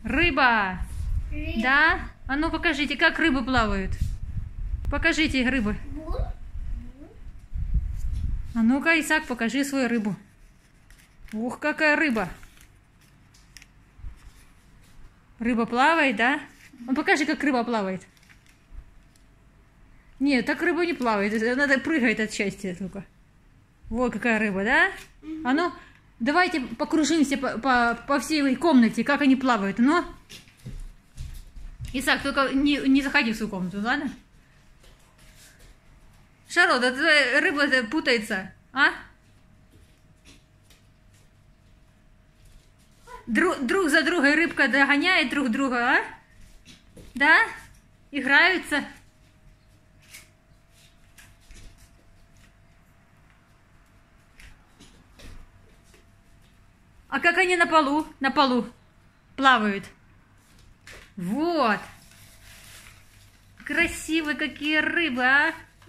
Рыба. Да? А ну покажите, как рыбы плавают. Покажите рыбы. А ну-ка, Исаак, покажи свою рыбу. Ух, какая рыба. Рыба плавает, да? Ну покажи, как рыба плавает. Нет, так рыба не плавает. Она прыгает от счастья только. Вот какая рыба, да? А ну, давайте покружимся по всей комнате, как они плавают. Ну, Исаак, только не заходи в свою комнату, ладно? Шарлотта, рыба путается, а? Друг за другой рыбка догоняет друг друга, а? Да? Играются. А как они на полу плавают? Вот. Красивые какие рыбы, а?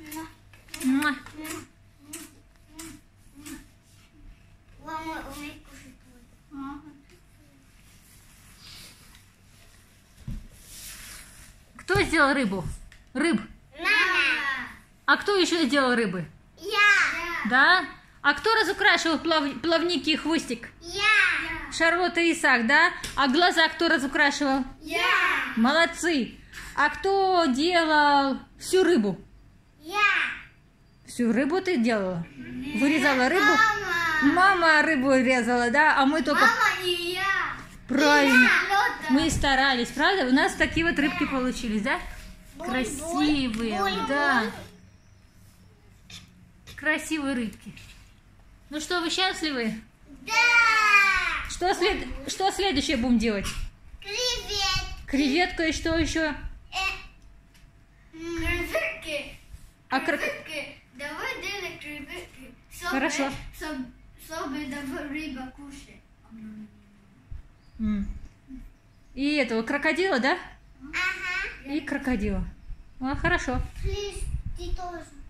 Кто сделал рыбу? Рыб? Мама. А кто еще сделал рыбы? Я. Да? А кто разукрашивал плавники и хвостик? Я. Шарлотта и Исаак, да? А глаза кто разукрашивал? Я. Молодцы! А кто делал всю рыбу? Я. Всю рыбу ты делала? Вырезала рыбу? Мама. Мама рыбу резала, да? А мы только... Мама не я. Правильно. Я. Мы старались, правда? У нас такие вот рыбки получились, да? Красивые, да. Красивые рыбки. Ну что, вы счастливы? Да. Что следующее будем делать? Креветки. Креветка и что еще? Креветки. А Креветки. Давай делать креветки. Хорошо. Чтобы давай рыба кушать. И этого крокодила, да? Ага. И крокодила. А, хорошо. Ты тоже.